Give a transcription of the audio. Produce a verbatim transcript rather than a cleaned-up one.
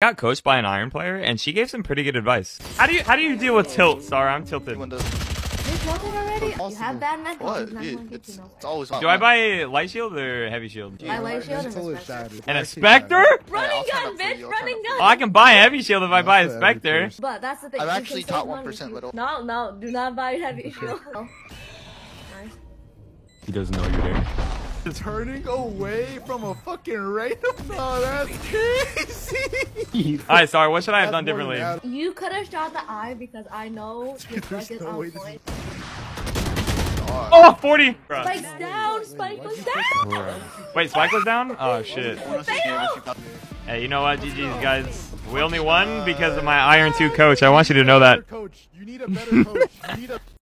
Got coached by an iron player, and she gave some pretty good advice. How do you how do you deal with tilt? Sorry, I'm tilted. You tilted already? You have bad mental. What? It, it's, it's always Do I buy light shield or heavy shield? I light shield and a Spectre. And a Spectre? Running gun, bitch! Running gun! Oh, I can buy heavy shield if I buy a Spectre. But that's the thing. I'm actually top one percent little. No, no, do not buy heavy shield. Nice. He doesn't know you're there. Turning away from a fucking random. No, that's crazy. Alright, sorry, what should I have done differently? You could have shot the eye because I know your Spike is on point. Oh, forty! Spike's down! Spike was down! Wait, Spike was down? Oh, shit. Hey, you know what, G G's, guys? We only won because of my Iron two coach. I want you to know that. You need a better coach. You need a